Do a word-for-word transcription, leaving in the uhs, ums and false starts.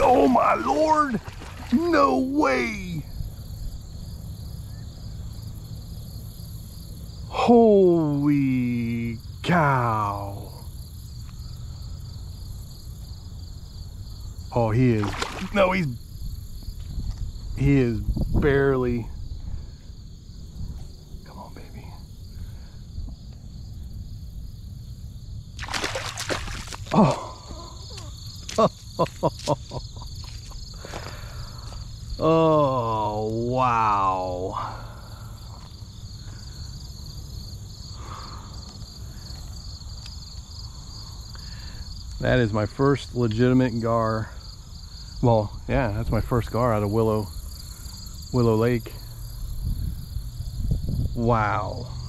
Oh my Lord! No way! Holy cow! Oh, he is, no, he's, he is barely, come on, baby. Oh. Oh, wow. That is my first legitimate gar. Well, yeah, that's my first gar out of Willow, Willow Lake. Wow.